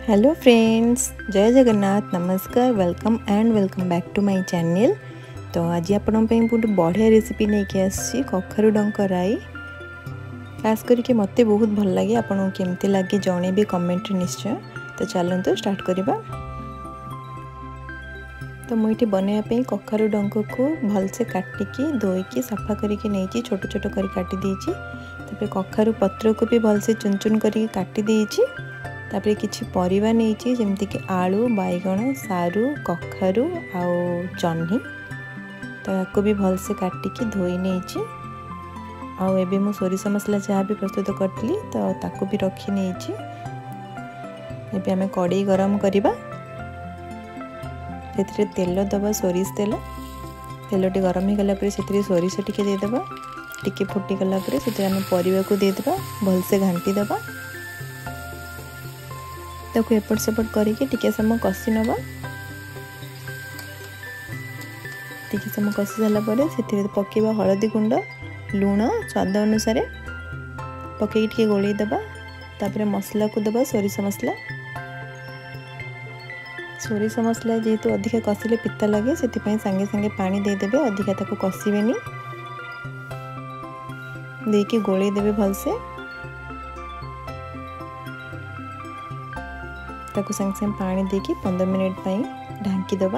Hello friends, जय जगन्नाथ, नमस्कार, welcome back to my channel. तो आज आपण बहुत बढ़िया रेसिपी लेके आसी कखारु डंक राई। खास करके मते बहुत भल लगे, आपन केमती लगे जणेबे कमेंट निश्चय। तो चलते स्टार्ट करबा। तो मुझे बनवाई कखारु डंक को भलसे काटिकी धोईकी सफा करके नहीं छोट छोट कर काटी देछि। तापर कखारु पत्र को भी भलसे चुन चुन करके काटी देछि। तापर किछि परिवा नहीं जमती कि आलू, बैगण, सारू, कखारु आउ जह्नी, तो याको भी भलसे काटिकी धोई नहीं। आउ एबे मु सोरिष मसला जहाँ भी प्रस्तुत करी तो ताको भी रखी नहीं। एबे आमे कड़ाई गरम करिबा। सेतिरे तेल दबा, सोरिष तेल। तेलटी गरम हो गला से सोरिष टिके देदेबा। टिके फुटी गला से आमे परिवा को देदेबा, भलसे घांटी देबा। ताको एपट सेपट करके टिके समय कषि नवा। टिके समय कषि सारा पर से पकेबा हलदी गुंड, लुण स्वाद अनुसार पकई टिके गोलई देबा। तापर मसला को देबा सोरिष मसला। सोरिष मसला जेहेतु अधिका कषिले पिता लगे से सांगे सांगे पानी देदेबे, अधिका ताको कषिबेनी। देकी गोलई देबे भलसे। ताको संग संग पानी देकी 15 मिनट पाई ढांकी दबा।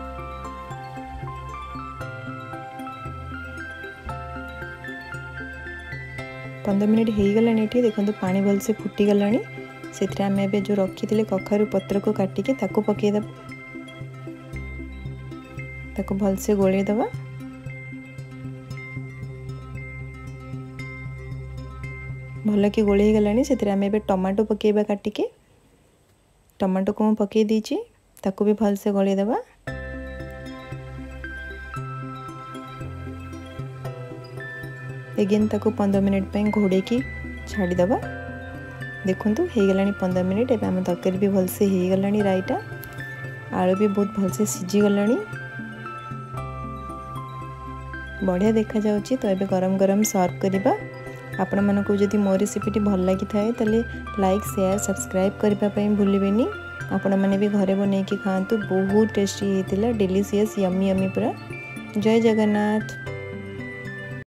पंद्रह मिनट हो गलानी। देखो पानी भलसे फुटी गलानी। से आम ए जो रखी कखारु पत्र को काटिके ताको पकईदेव। ताको भलसे गोलई दबा। भल कि गोलई गलानी। से आम ए टमाटो पकईबा काटिके। टमाटो को पकई दीची, ताको भी भलसे गलई देबा। एगेन ताको 15 मिनट पे घोड़े की छाड़ी दबा। देखंतु हो गलानी 15 मिनट। एबे हम तरकारी भी भलसे हो गलानी। राईटा आलू भी बहुत भलसे सिझी गलानी, बढ़िया देखा जाउची। तो एबे गरम गरम सर्व करिबा। आपण मानको जदि मो रेसिपीटी भल लगी थाए तले लाइक, शेयर, सब्सक्राइब करबा पई भूलिबेनी। आपण माने भी घरे बनेकी खांतु, बहुत टेस्टी हेतिला, डिलीशियस, यम्मी यम्मी पूरा। जय जगन्नाथ।